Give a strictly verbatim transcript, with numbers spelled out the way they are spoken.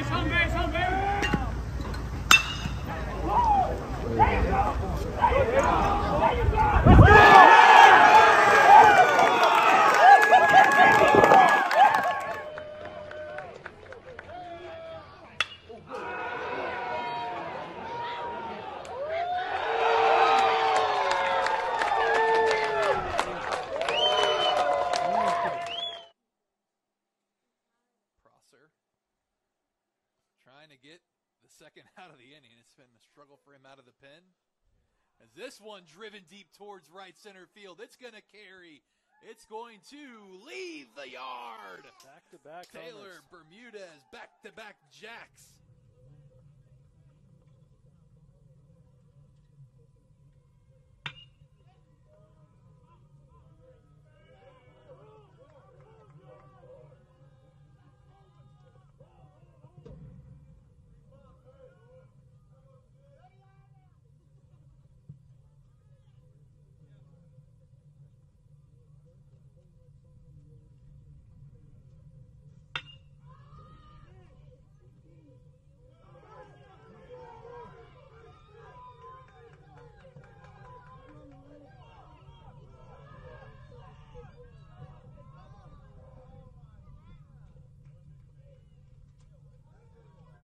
Trying to get the second out of the inning. It's been a struggle for him out of the pen. As this one driven deep towards right center field, it's going to carry. It's going to leave the yard. Back to back. Taylor Bermudez, back to back jacks.